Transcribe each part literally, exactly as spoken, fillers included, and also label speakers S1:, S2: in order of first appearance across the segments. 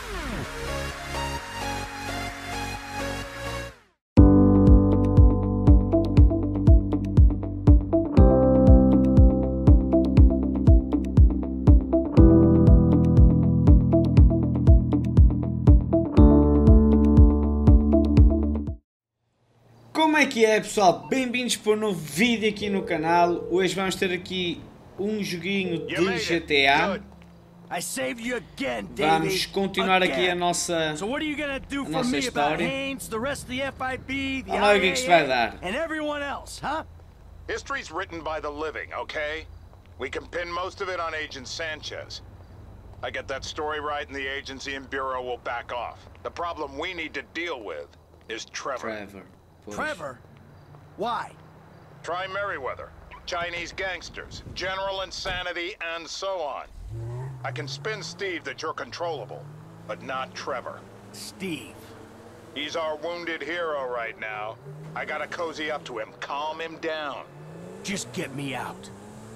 S1: Como é que é, pessoal? Bem-vindos para um novo vídeo aqui no canal. Hoje vamos ter aqui um joguinho de G T A. Vamos continuar aqui a nossa, a nossa história. Vamos lá ver o que é que isto vai dar.
S2: History's written by the living, okay? We can pin most of it on Agent Sanchez. I get that story right and the agency and bureau will back off. The problem we need to deal with is Trevor.
S1: Trevor.
S3: Trevor? Why?
S2: Try Merryweather, Chinese gangsters, general insanity, and so on. I can spin Steve that you're controllable, but not Trevor.
S3: Steve.
S2: He's our wounded hero right now. I gotta cozy up to him, calm him down.
S3: Just get me out.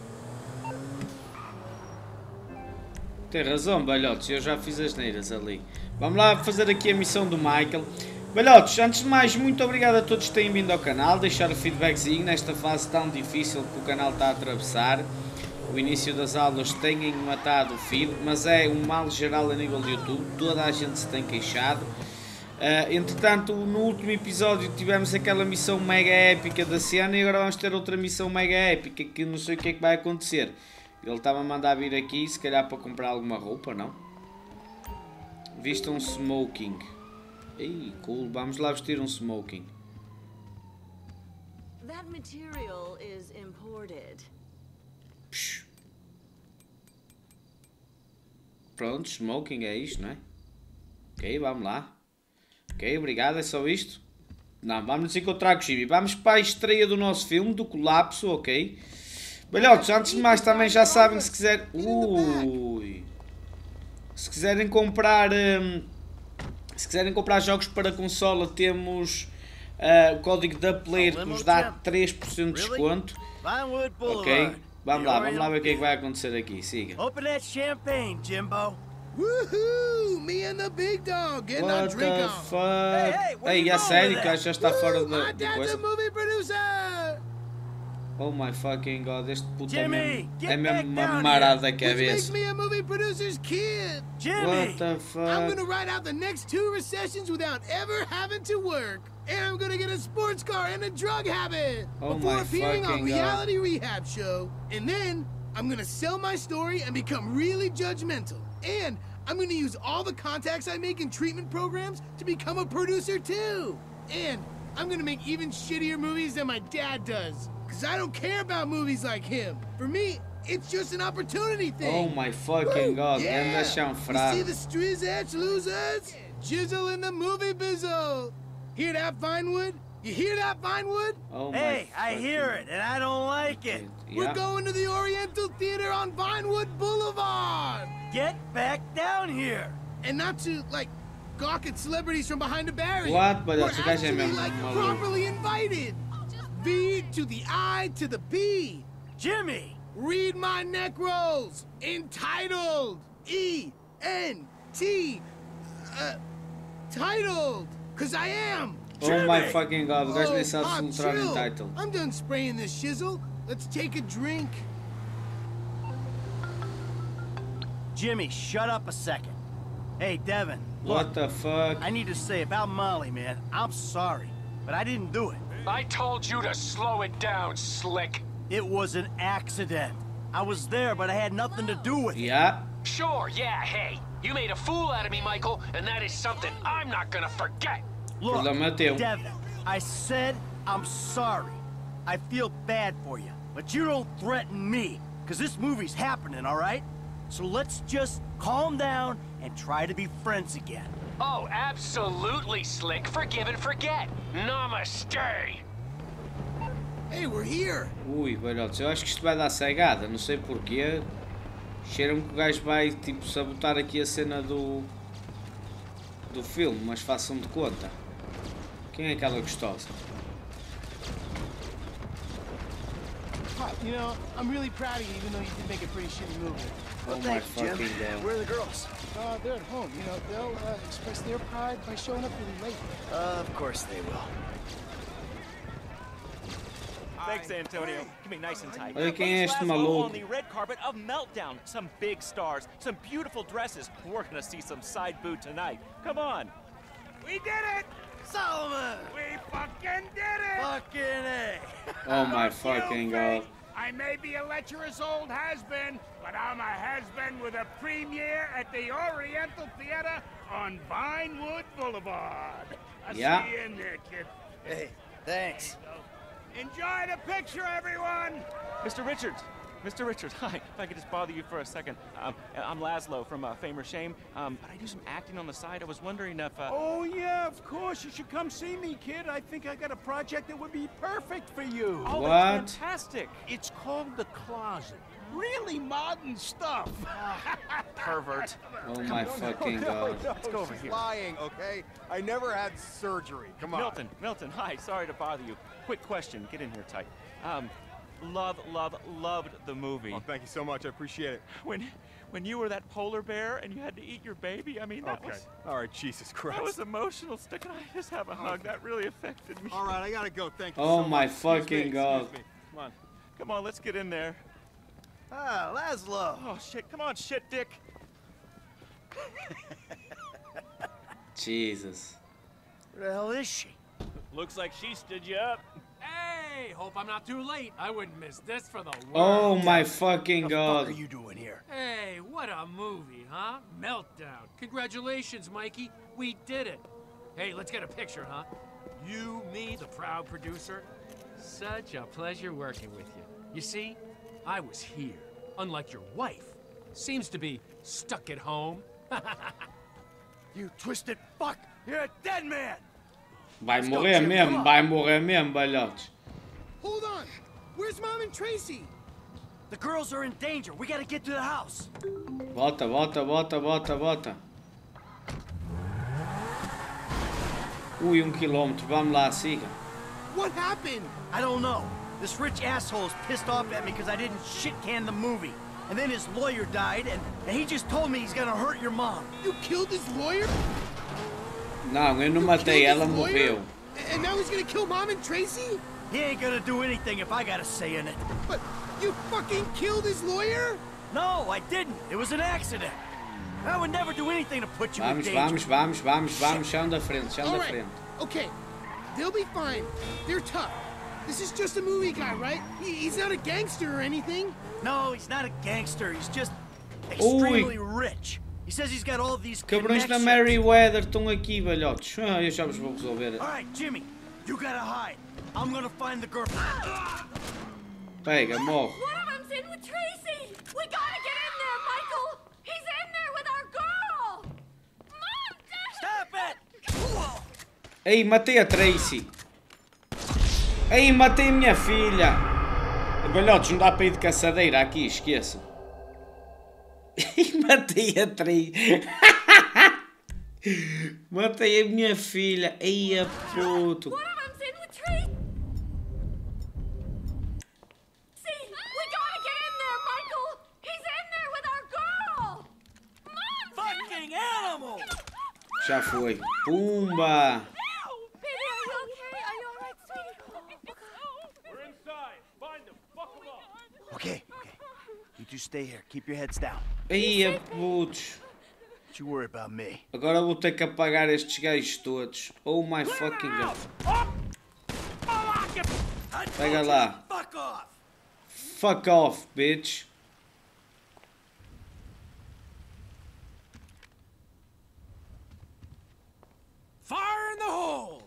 S1: Tem razão, balhotes, eu já fiz as neiras ali. Vamos lá fazer aqui a missão do Michael. Balhotes, antes de mais, muito obrigado a todos que têm vindo ao canal, deixar o feedbackzinho nesta fase tão difícil que o canal está a atravessar. O início das aulas tem matado o feed, mas é um mal geral a nível de YouTube, toda a gente se tem queixado. Uh, entretanto, no último episódio tivemos aquela missão mega épica da cena e agora vamos ter outra missão mega épica que não sei o que é que vai acontecer. Ele estava a mandar vir aqui, se calhar para comprar alguma roupa, não? Vista um smoking. Ei, cool, vamos lá vestir um smoking.
S4: That material is imported.
S1: Psh. Pronto, smoking é isto, não é? Ok, vamos lá. Ok, obrigado, é só isto? Não, vamos nos encontrar com o Jimmy. Vamos para a estreia do nosso filme, do Colapso, ok? Balhotes, antes de mais também já sabem, se quiser... Ui. Se quiserem comprar... Hum, Se quiserem comprar jogos para consola, temos uh, o código da Player que nos dá três por cento de desconto. Ok, vamos lá, vamos lá ver o que é que vai acontecer aqui. Siga.
S3: Open that champagne, Jimbo.
S5: Woohoo! Me and the big dog getting a
S1: What
S5: drink
S1: the
S5: on.
S1: fuck? Ei, é sério que já está fora da
S5: My dad's
S1: coisa?
S5: a movie producer.
S1: Oh my fucking god, este puto é
S3: Jimmy,
S1: mesmo,
S3: get
S1: é mesmo
S3: back
S1: uma
S3: down
S1: marada da
S5: Which makes
S1: cabeça.
S5: me a movie producer's kid.
S3: Jimmy!
S1: What the
S5: I'm
S1: fuck?
S5: gonna ride out the next two recessions without ever having to work. And I'm gonna get a sports car and a drug habit.
S1: Oh
S5: Before
S1: my
S5: appearing on
S1: fucking God.
S5: Reality Rehab Show. And then I'm gonna sell my story and become really judgmental. And I'm gonna use all the contacts I make in treatment programs to become a producer too. And I'm gonna make even shittier movies than my dad does. Cause I don't care about movies like him. For me, it's just an opportunity thing.
S1: Oh my fucking god,
S5: Yeah.
S1: anda
S5: You see
S1: chanfrado.
S5: the Strizach losers? Jizzle in the movie bizzle. Hear that, Vinewood? You hear that, Vinewood?
S1: Oh my
S3: Hey, I
S1: fucking-
S3: hear it, and I don't like it.
S5: We're
S1: Yeah.
S5: going to the Oriental Theater on Vinewood Boulevard.
S3: Get back down here.
S5: And not to, like, gawk at celebrities from behind a barrier.
S1: What? But
S5: We're
S1: that's- you guys
S5: actually,
S1: remember-
S5: like,
S1: Malu.
S5: properly invited. V to the I to the B.
S3: Jimmy!
S5: Read my neck rolls. Entitled. E N T. Uh, titled. Cause I am.
S1: Oh my
S3: Jimmy!
S1: fucking god, o gajo nem sabe
S5: Pop,
S1: filtrar em
S5: chill.
S1: title.
S5: I'm done spraying this shizzle. Let's take a drink.
S3: Jimmy, shut up a second. Hey, Devin, look,
S1: What the fuck?
S3: I need to say about Molly, man, I'm sorry, but I didn't do it.
S6: I told you to slow it down, Slick.
S3: It was an accident. I was there, but I had nothing to do with it.
S1: Yeah.
S6: Sure, yeah, hey. You made a fool out of me, Michael, and that is something I'm not gonna forget.
S3: Look,
S1: Problema é teu.
S3: Devin, I said I'm sorry. I feel bad for you, but you don't threaten me, because this movie's happening, all right? So let's just calm down and try to be friends again.
S6: Oh, absolutely, Slick. Forgive and forget. Namaste.
S5: Hey, we're here.
S1: Ui, velhotes, eu acho que isto vai dar cegada, não sei porquê. Cheira-me que o gajo vai, tipo, sabotar aqui a cena do... do filme, mas façam de conta. Quem é aquela gostosa?
S5: Pop, you know, I'm really proud of you, even though you did make a pretty shitty movie.
S1: Oh my fucking god.
S3: Where are the girls?
S7: Uh, they're at home. You know, they'll uh, express their pride by showing up really late.
S3: Uh, of course they will.
S8: Thanks, Antonio. Give me nice and tight.
S1: Olha quem é este
S8: On
S1: maluco.
S8: the red carpet of Meltdown. Some big stars, some beautiful dresses. We're gonna see some side boob tonight. Come on.
S9: We did it!
S3: Solomon!
S9: We fucking did it!
S3: Fucking A!
S1: Oh my fucking god.
S9: I may be a lecherous old has-been, but I'm a has-been with a premiere at the Oriental Theater on Vinewood Boulevard. I'll
S1: Yeah.
S9: see you in there, kid.
S3: Hey, thanks.
S9: Enjoy the picture, everyone!
S8: Mister Richards. Mister Richards, hi. If I could just bother you for a second. Um, I'm Laszlo from uh, Fame or Shame, um, but I do some acting on the side. I was wondering if... Uh...
S9: Oh, yeah, of course. You should come see me, kid. I think I got a project that would be perfect for you.
S8: Oh,
S1: What?
S8: that's fantastic.
S9: It's called The Closet. Really modern stuff.
S8: Pervert.
S1: Oh my fucking god.
S8: Let's go over here.
S10: Lying, okay? I never had surgery. Come on.
S8: Milton, Milton, hi. Sorry to bother you. Quick question. Get in here tight. Um, love, love, loved the movie.
S10: Oh, thank you so much. I appreciate it.
S8: When, when you were that polar bear and you had to eat your baby, I mean, that
S10: Okay.
S8: was...
S10: All right, Jesus Christ.
S8: That was emotional. Stick and I just have a hug. That really affected me.
S10: All right, I gotta go. Thank you
S1: Oh
S10: so
S1: my
S10: much. Excuse
S1: fucking
S10: me,
S1: god.
S10: excuse me. Come on.
S8: Come on, let's get in there.
S3: Ah, Laszlo.
S8: Oh, shit. Come on, shit, dick.
S1: Jesus.
S3: Where the hell is she?
S8: Looks like she stood you up.
S11: Hey, hope I'm not too late. I wouldn't miss this for the world.
S1: Oh my fucking
S3: What the fuck
S1: god.
S3: are you doing here?
S11: Hey, what a movie, huh? Meltdown. Congratulations, Mikey. We did it. Hey, let's get a picture, huh? You, me, the proud producer. Such a pleasure working with you. You see, I was here, unlike your wife. Seems to be stuck at home.
S3: You twisted fuck! You're a dead man!
S1: Vai morrer mesmo, vai morrer mesmo, balhotes.
S5: Hold on! Where's Mom and Tracy?
S3: The girls are in danger. We gotta get to the house.
S1: Volta, volta, volta, volta, volta. Ui, um quilômetro. Vamos lá, siga.
S5: What happened?
S3: I don't know. This rich asshole is pissed off at me because I didn't shit-can the movie. And then his lawyer died, and, and he just told me he's gonna hurt your mom.
S5: You killed his lawyer?
S1: Não, eu não
S5: You
S1: matei,
S5: killed
S1: ela
S5: his lawyer?
S1: morreu.
S5: And now he's gonna kill Mom and Tracy?
S3: He ain't gonna do anything if I got a say in it.
S5: But you fucking killed his lawyer?
S3: No, I didn't. It was an accident. I would never do anything to put you in
S1: Vamos,
S3: danger.
S1: vamos, vamos, vamos, vamos. Chão da frente, chão
S5: All
S1: da
S5: right.
S1: frente.
S5: Okay. They'll be fine. They're tough. This is just a movie guy, right? He, he's not a gangster or anything.
S3: No, he's not a gangster. He's just extremely rich. He says he's got all these
S1: Cabrões da
S3: connections.
S1: Merryweather estão aqui, balhotes. Ah, eu já vos vou resolver.
S3: All right, Jimmy, you gotta hide. I'm gonna find the girl.
S1: Pega, morre.
S4: One of them's in with Tracy! We gotta get in there, Michael! He's in there with our girl! Mom, Dad!
S3: Stop it!
S1: Ei, matei a Tracy. Ei, matei a minha filha. Balhotes, não dá para ir de caçadeira aqui, esqueça. Ei, matei a Tracy. Matei a minha filha. Ei, a puto.
S4: One of them's in with Tracy! We gotta get in there, Michael! He's in there with our girl! Mom,
S3: Fucking animal!
S1: Já foi. Pumba.
S4: baby, are you okay? Are you alright, sweetie?
S8: We're inside. Find them. Buckle up.
S3: Okay, okay. You two stay here. Keep your heads down.
S1: Ei, a putos.
S3: Don't you worry about me.
S1: Agora vou ter que apagar estes gajos todos. Oh my fucking god. Pega lá.
S3: Fuck off!
S1: Fuck off, bitch.
S11: Fire in the hole!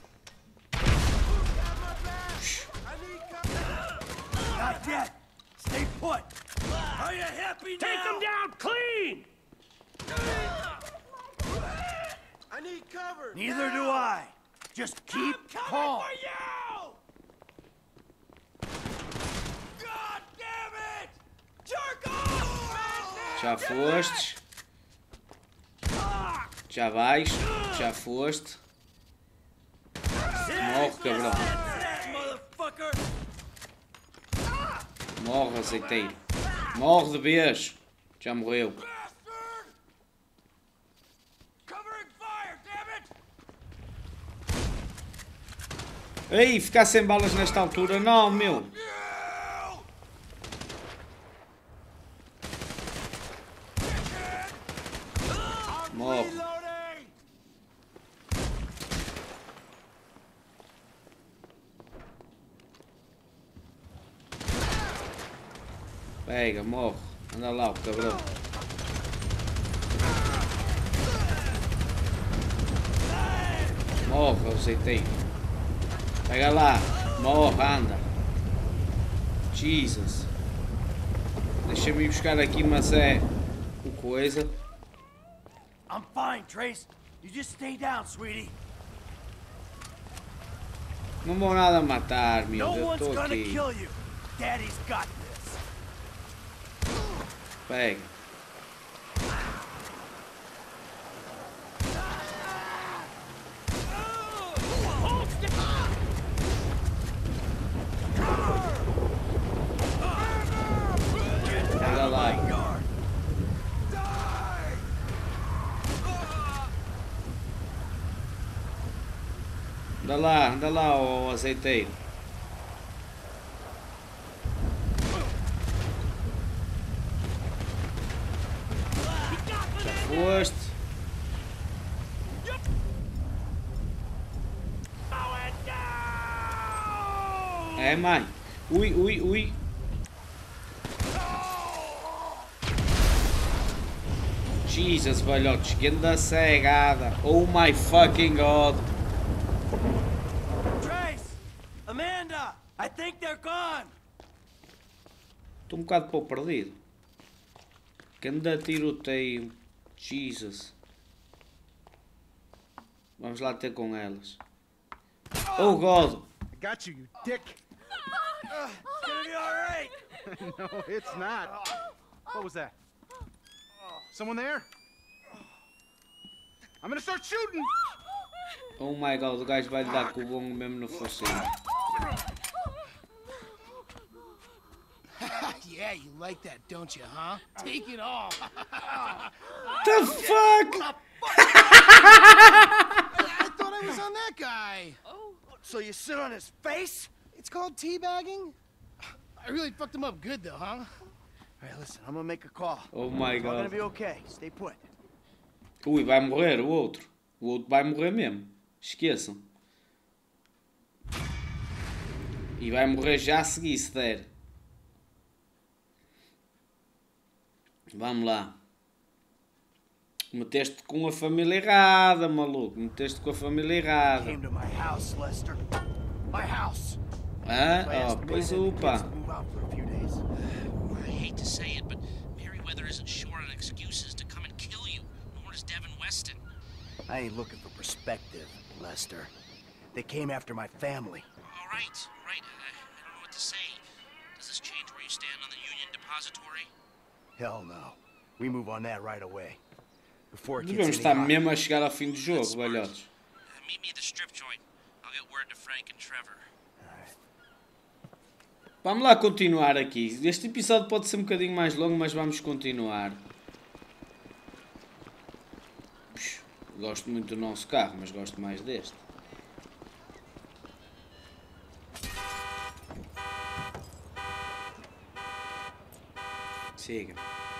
S3: Not yet. Stay put. Are you happy now?
S11: Take them down clean!
S10: I need cover.
S3: Neither do I. Just keep calm.
S10: God damn it! Jerk off!
S1: Já fostes. Já vais. Já foste. Morre, cabrão.
S3: Motherfucker!
S1: Morre, azeiteiro. Morre de vez. Já morreu. Ei, ficar sem balas nesta altura, não, meu. Morre. Pega, morre. Anda lá, o cabrão. Morre, eu aceitei. Pega lá. Morre, anda. Jesus. Deixa-me ir buscar aqui, mas é o coisa.
S3: I'm fine, Trace. You just stay down, sweetie.
S1: Não vou nada matar, meu.
S3: No
S1: Eu
S3: one's
S1: estou
S3: gonna
S1: aqui.
S3: kill you. Daddy's got this.
S1: Pega. Pega lá. Anda lá, anda lá, ô azeiteiro. Já foste. É, mãe. Ui, ui, ui. Jesus, velhotes, que anda cegada. Oh my fucking god.
S3: Trace! Amanda! I think they're gone!
S1: Estou um bocado para o perdido. Que anda tiroteio. Jesus. Vamos lá ter com elas. Oh god!
S10: I got you, you dick.
S3: Uh, it's gonna be alright!
S10: No, it's not. What was that? Someone there? I'm gonna start shooting!
S1: Oh my god, o gajo vai lhe dar com o bongo mesmo no focinho.
S5: Yeah, you like that, don't you, huh? Take it all.
S1: The fuck?
S5: I thought I was on that guy.
S3: Oh, so you sit on his face?
S5: It's called teabagging. I really fucked him up good, though, huh?
S3: All right, listen, I'm gonna make a call.
S1: Oh my
S3: It's all gonna
S1: god.
S3: be okay. Stay put.
S1: Ui, vai morrer o outro. O outro vai morrer mesmo. Esqueçam. E vai morrer já a seguir, se der. Vamos lá. Meteste com a família errada, maluco. Meteste com a família errada.
S3: Came to my house, Lester. My house.
S1: Ah, oh, pois opa.
S12: I hate to say it, but Merryweather isn't short on excuses to come and kill you, nor is Devin Weston.
S3: I ain't looking for perspective, Lester. They came after my family.
S12: All right, all right. I, I don't know what to say. Does this change where you stand on the Union Depository?
S3: Hell no. We move on that right away. Before it
S1: Devemos
S3: gets
S1: estar
S3: any hotter.
S1: mesmo a chegar ao fim do jogo, velhotes.
S12: Uh, meet me at the strip joint. I'll get word to Frank and Trevor.
S1: Vamos lá continuar aqui. Este episódio pode ser um bocadinho mais longo, mas vamos continuar. Puxa, gosto muito do nosso carro, mas gosto mais deste. Siga.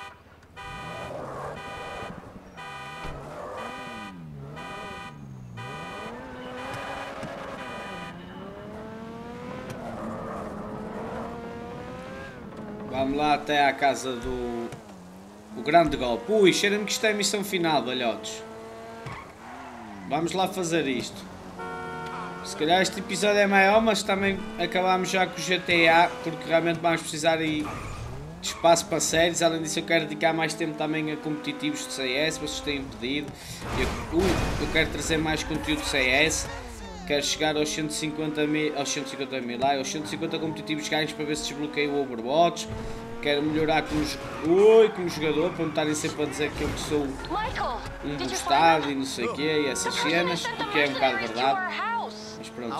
S1: Vamos lá até à casa do... O grande golpe. Ui, cheira-me que isto é a missão final, velhotes. Vamos lá fazer isto. Se calhar este episódio é maior, mas também acabamos já com o G T A, porque realmente vamos precisar aí de espaço para séries. Além disso, eu quero dedicar mais tempo também a competitivos de C S, vocês têm pedido. Eu, uh, eu quero trazer mais conteúdo de C S. Quero chegar aos cento e cinquenta mil, aos cento e cinquenta mil, lá, aos cento e cinquenta competitivos ganhos para ver se desbloqueio o Overwatch. Quero melhorar como, ui, como jogador, para me estarem sempre a dizer que eu sou um gostado e não sei o quê, e essas cenas, porque é um bocado verdade. Mas pronto.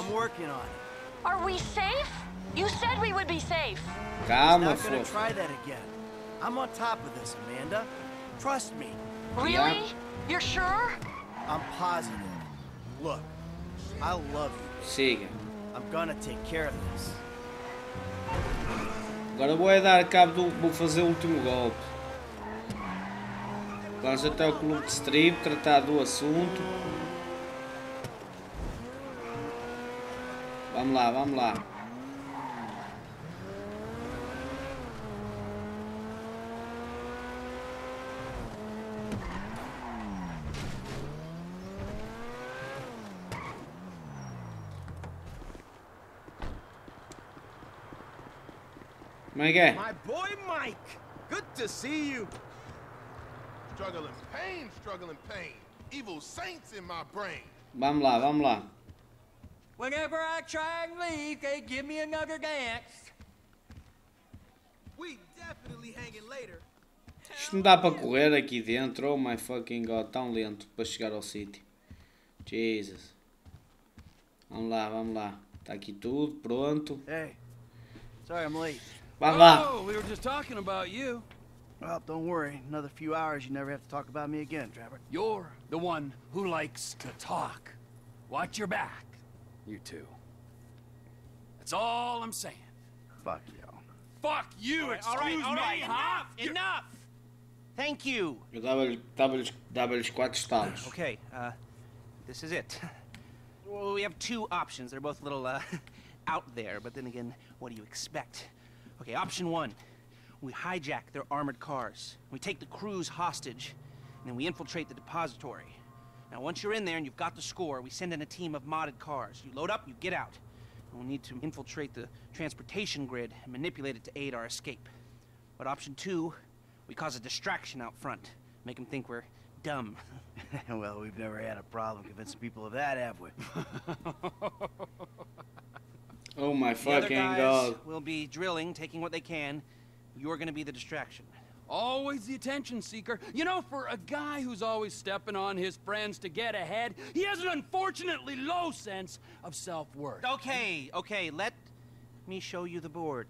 S1: Calma, fofo.
S3: I'm on top of this, Amanda. Trust me.
S4: Really?
S1: Yeah.
S4: You're sure?
S3: I'm positive. Look, I love you.
S1: Siga.
S3: I'm gonna take care of this.
S1: Agora vou é dar cabo do. Vou fazer o último golpe. Vamos até o clube de strip, tratar do assunto. Vamos lá, vamos lá. Como é que é?
S3: My boy Mike, good to see you.
S13: Struggling pain, struggling pain. Evil saints in my brain.
S1: Vamos lá, vamos lá.
S14: Whenever I try and leave, they give me another dance.
S3: We definitely hanging later.
S1: Isto não dá para correr aqui dentro. Oh my fucking god, tão lento para chegar ao sítio. Jesus. Vamos lá, vamos lá. Está aqui tudo pronto.
S3: Hey, sorry I'm late.
S1: Vamos lá.
S14: Oh, we were just talking about you.
S3: Well, don't worry. Another few hours, you never have to talk about me again, Trevor.
S14: You're the one who likes to talk. Watch your back, you two. That's all I'm saying.
S3: Fuck you.
S14: Fuck you, excuse
S3: all right, all right,
S14: me,
S3: enough,
S14: huh?
S3: enough. Thank you.
S1: Eu dava-lhe dava dava quatro estalos.
S15: Okay, uh, this is it. Well, we have two options. They're both a little, uh, out there, but then again, what do you expect? Okay, option one. We hijack their armored cars. We take the crews hostage, and then we infiltrate the depository. Now, once you're in there and you've got the score, we send in a team of modded cars. You load up, you get out. And we'll need to infiltrate the transportation grid and manipulate it to aid our escape. But option two, we cause a distraction out front. Make them think we're dumb.
S3: Well, we've never had a problem convincing people of that, have we?
S1: Oh my
S15: The other
S1: fucking
S15: guys
S1: god.
S15: will be drilling, taking what they can. You're gonna be the distraction.
S14: Always the attention seeker. You know, for a guy who's always stepping on his friends to get ahead, he has an unfortunately low sense of self-worth.
S15: Okay, okay, let me show you the board.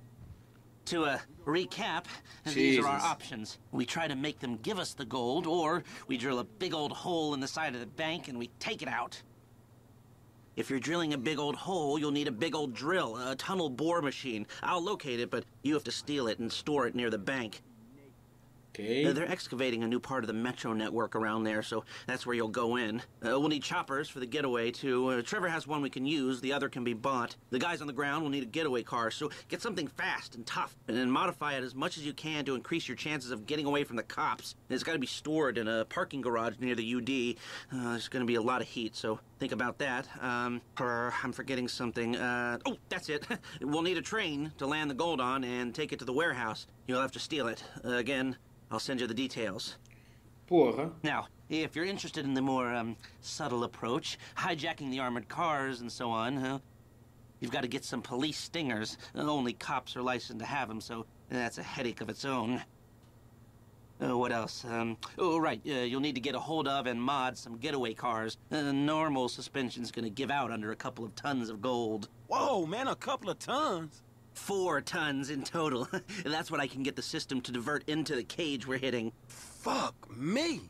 S15: To uh, recap, these are our
S1: Jesus.
S15: options. We try to make them give us the gold, or we drill a big old hole in the side of the bank and we take it out. If you're drilling a big old hole, you'll need a big old drill, a tunnel bore machine. I'll locate it, but you have to steal it and store it near the bank.
S1: Okay.
S15: Uh, they're excavating a new part of the metro network around there, so that's where you'll go in. Uh, we'll need choppers for the getaway, too. Uh, Trevor has one we can use. The other can be bought. The guys on the ground will need a getaway car, so get something fast and tough, and then modify it as much as you can to increase your chances of getting away from the cops. And it's got to be stored in a parking garage near the U D. Uh, there's going to be a lot of heat, so think about that. Um, uh, I'm forgetting something. Uh, oh, that's it. We'll need a train to land the gold on and take it to the warehouse. You'll have to steal it. Uh, again, I'll send you the details.
S1: Porra.
S15: Now, if you're interested in the more um, subtle approach, hijacking the armored cars and so on, huh, you've got to get some police stingers. Only cops are licensed to have them, so that's a headache of its own. Uh, what else? Um, oh, right, uh, you'll need to get a hold of and mod some getaway cars. Uh, normal suspension's gonna give out under a couple of tons of gold.
S14: Whoa, man, a couple of tons?
S15: Four tons in total. That's what I can get the system to divert into the cage we're hitting.
S14: Fuck me.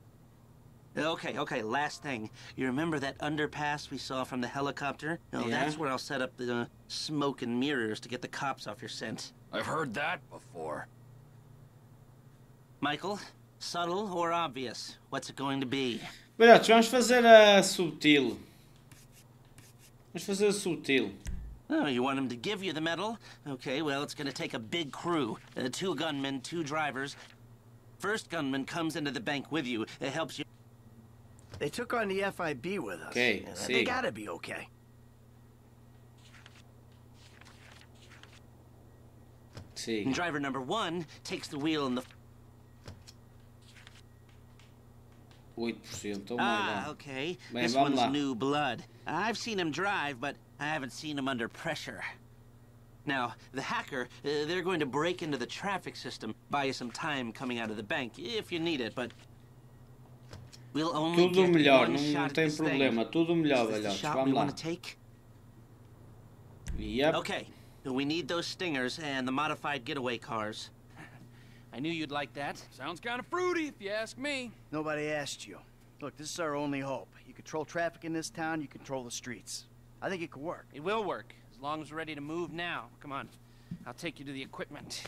S15: Okay, okay, last thing. You remember that underpass we saw from the helicopter? Oh,
S1: Yeah.
S15: that's where I'll set up the uh, smoke and mirrors to get the cops off your scent.
S14: I've heard that before.
S15: Michael, subtle or obvious? What's it going to be?
S1: Velhotes, vamos fazer a subtil. Vamos fazer a subtil.
S15: Oh, you want him to give you the medal? Okay, well, it's gonna take a big crew. Uh, two gunmen, two drivers. First gunman comes into the bank with you. It helps you...
S3: They took on the F I B with us.
S1: Okay,
S3: Uh,
S1: see.
S3: They gotta be okay.
S1: See.
S15: And driver number one takes the wheel in the...
S1: oito por cento. Oh my
S15: Ah,
S1: god.
S15: okay.
S1: Bem,
S15: This
S1: vamos
S15: one's
S1: lá.
S15: new blood. I've seen him drive, but I haven't seen him under pressure. Now, the hacker, uh, they're going to break into the traffic system, buy you some time coming out of the bank, if you need it, but... We'll only
S1: Tudo
S15: get
S1: melhor,
S15: one
S1: não,
S15: shot
S1: não
S15: at
S1: tem
S15: this thing.
S1: problema. Tudo melhor,
S15: Is this the
S1: velhotes.
S15: shot we
S1: Vamos lá.
S15: want to take?
S1: Yep.
S15: Okay, we need those stingers and the modified getaway cars.
S14: I knew you'd like that. Sounds kind of fruity, if you ask me.
S3: Nobody asked you. Look, this is our only hope. You control traffic in this town, you control the streets. I think it could work.
S14: It will work, as long as we're ready to move now. Come on, I'll take you to the equipment.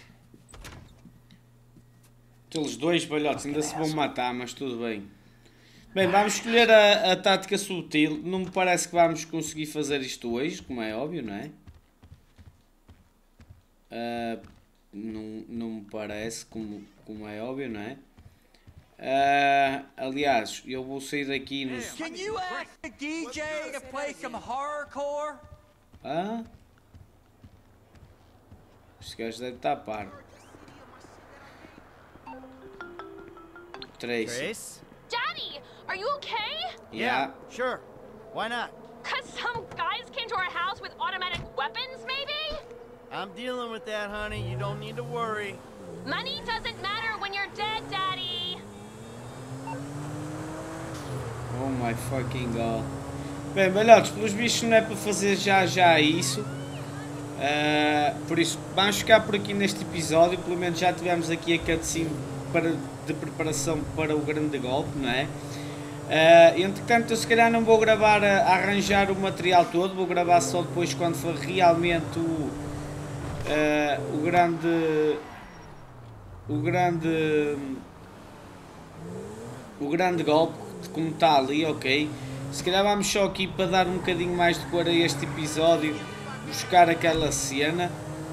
S1: Aqueles dois balhotes ainda se vão matar, mas tudo bem. Bem, vamos escolher a, a tática sutil. Não me parece que vamos conseguir fazer isto hoje, como é óbvio, não é? Uh, não, não me parece, como, como é óbvio, não é? Uh, aliás, eu vou sair daqui nos...
S16: Can you ask the D J to play some horrorcore?
S1: Ah? Este gajo deve estar a par. Trace.
S3: Trace?
S4: Daddy, are you okay?
S1: Yeah.
S3: Sure. Why not?
S4: Cause some guys came to our house with automatic weapons, maybe?
S3: I'm dealing with that, honey. You don't need to worry.
S4: Money doesn't matter when you're dead, Daddy.
S1: Oh my fucking god. Bem, balhotes, pelos bichos não é para fazer já já isso. Uh, por isso, vamos ficar por aqui neste episódio. Pelo menos já tivemos aqui a cutscene para, de preparação para o grande golpe, não é? Uh, entretanto, eu se calhar não vou gravar a, a arranjar o material todo. Vou gravar só depois quando for realmente o, uh, o grande... O grande... O grande golpe, como está ali, ok? Se calhar vamos só aqui para dar um bocadinho mais de cor a este episódio, buscar aquela cena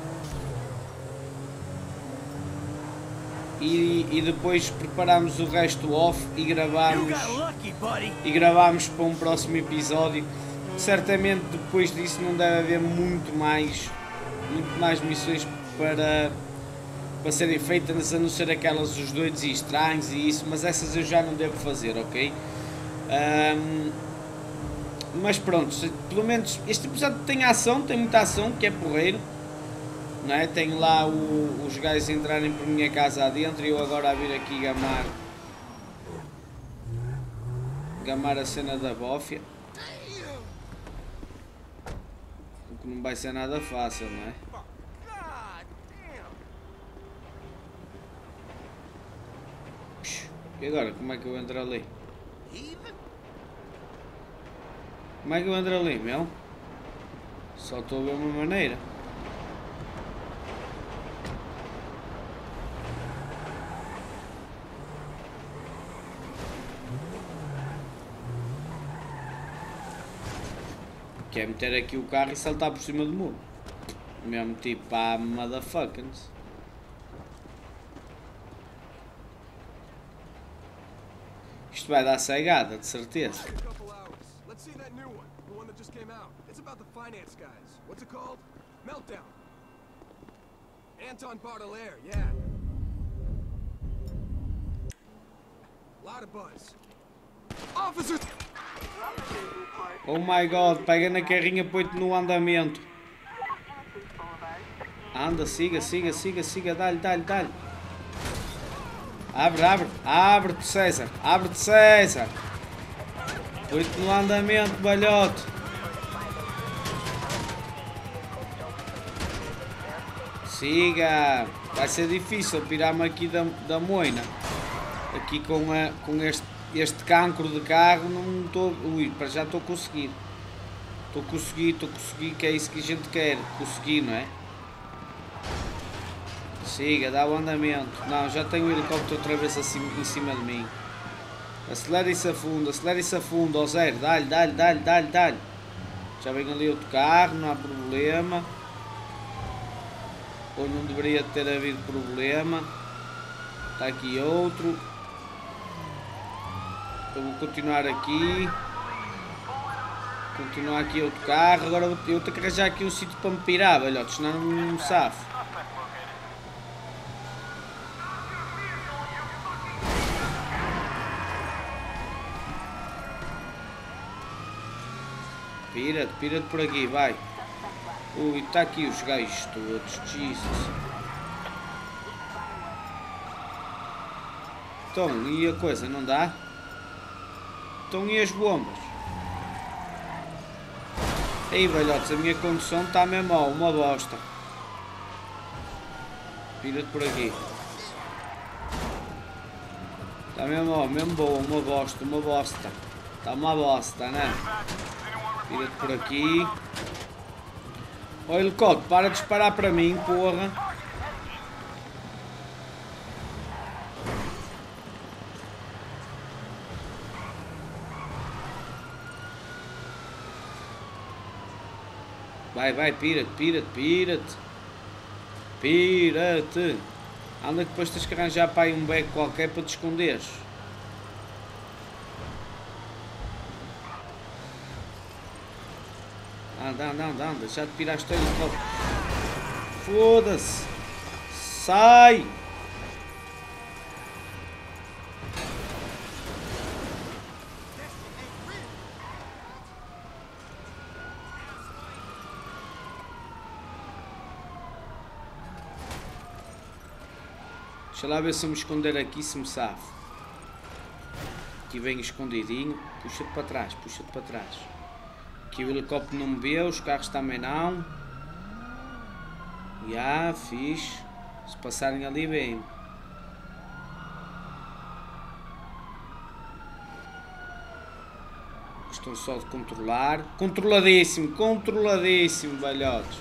S1: e, e depois preparamos o resto off e gravamos e gravamos para um próximo episódio. Certamente depois disso não deve haver muito mais muito mais missões para para serem feitas, a não ser aquelas dos doidos e estranhos e isso, mas essas eu já não devo fazer, ok? Um, mas pronto, pelo menos este episódio tem ação, tem muita ação, que é porreiro, não é? Tenho lá o, os gajos entrarem por minha casa adentro e eu agora a vir aqui gamar gamar a cena da bófia, o que não vai ser nada fácil, não é? E agora, como é que eu entro ali? Como é que eu entro ali, meu? Só estou a ver uma maneira. Que é meter aqui o carro e saltar por cima do muro. Mesmo tipo a motherfuckers. Isto vai dar cegada, de certeza.
S17: Let's see that new one, the one that just came out. It's about the finance guys. What's it called? Meltdown. Anton Baudelaire, yeah. Lot of buzz. Officers.
S1: Oh my god, pega na carrinha, põe-te no andamento. Anda, siga, siga, siga, siga, dá-lhe, dá-lhe, dá-lhe. Abre, abre, abre-te, César, abre-te, César. Põe-te no andamento, balhote. Siga. Vai ser difícil pirar-me aqui da, da moina. Aqui com, a, com este, este cancro de carro, não estou... Ui, para já estou a conseguir. Estou a conseguir, estou a conseguir, que é isso que a gente quer. Conseguir, não é? Siga, dá o andamento. Não, já tenho o helicóptero outra vez assim, em cima de mim. Acelera isso a fundo, acelera isso a fundo, ó zero. Dá-lhe, dá-lhe, dá-lhe, dá-lhe, dá-lhe. Já vem ali outro carro, não há problema. Ou não deveria ter havido problema. Está aqui outro. Eu vou continuar aqui. Continuar aqui outro carro. Agora eu tenho que arranjar aqui um sítio para me pirar, velhote, senão não me safo. Pira-te, pira-te por aqui, vai. Ui, está aqui os gajos todos, Jesus. Então, e a coisa, não dá? Então, e as bombas? Aí, velhotes, a minha condução está mesmo mal, uma bosta. Pira-te por aqui. Está mesmo, ó, mesmo boa, uma bosta, uma bosta. Está uma bosta, né? Tira-te por aqui. Ó, helicóptero, para de disparar para mim, porra. Vai, vai, pira-te, pira-te, pira-te. Pira-te. Anda que depois tens que arranjar para aí um beco qualquer para te esconderes. Anda, anda, anda, anda. Já te piraste aí. Foda-se. Sai. Deixa lá ver se eu me esconder aqui, se me safo. Aqui vem escondidinho. Puxa-te para trás, puxa-te para trás. Aqui o helicóptero não me vê, os carros também não. Já, fixe. Se passarem ali, vem. Estão só de controlar. Controladíssimo, controladíssimo, velhotes.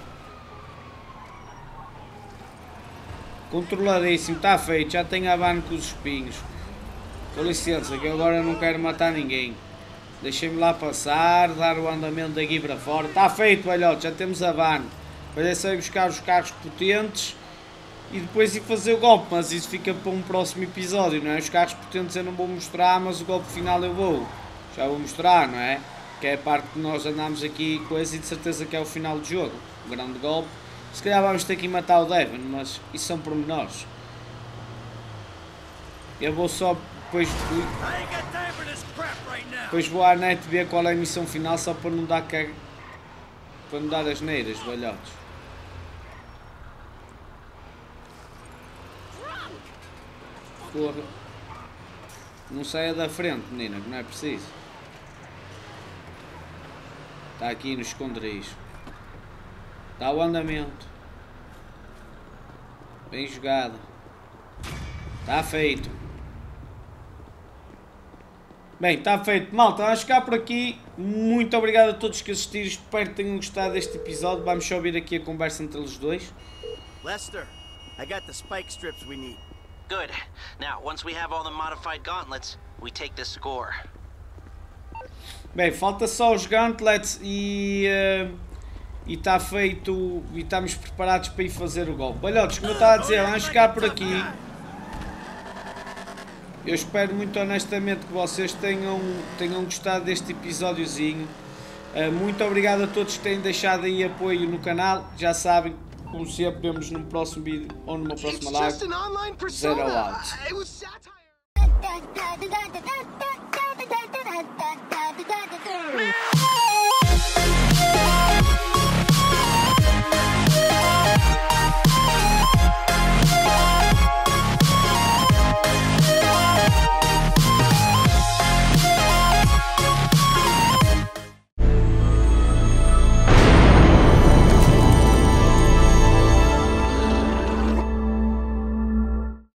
S1: Controladíssimo, está feito, já tenho a van com os espinhos. Com licença, que eu agora não quero matar ninguém. Deixem-me lá passar, dar o andamento daqui para fora. Está feito, velhote, já temos a van. Depois é só ir buscar os carros potentes e depois ir fazer o golpe. Mas isso fica para um próximo episódio, não é? Os carros potentes eu não vou mostrar, mas o golpe final eu vou. Já vou mostrar, não é? Que é a parte que nós andamos aqui com esse e de certeza que é o final do jogo. O grande golpe. Se calhar vamos ter que matar o Devon, mas isso são pormenores. Eu vou só depois, depois vou à net ver qual é a missão final, só para não dar que... para não dar as neiras, velhotes. Porra. Não saia da frente, menina, que não é preciso. Está aqui no esconderijo. Dá o andamento. Bem jogado. Está feito. Bem, está feito. Malta, vamos ficar por aqui. Muito obrigado a todos que assistiram. Espero que tenham gostado deste episódio. Vamos só ouvir aqui a conversa entre eles dois.
S3: Lester, I got the spike strips we need.
S15: Good. Now, once we have all the modified gauntlets, we take the score.
S1: Bem, falta só os gauntlets e... Uh... E está feito, e estamos preparados para ir fazer o golpe. Balhotes, como eu estava a dizer, vamos ficar por aqui. Eu espero muito honestamente que vocês tenham, tenham gostado deste episódiozinho. Uh, muito obrigado a todos que têm deixado aí apoio no canal. Já sabem, como sempre, vemos num próximo vídeo ou numa próxima live. Zero out.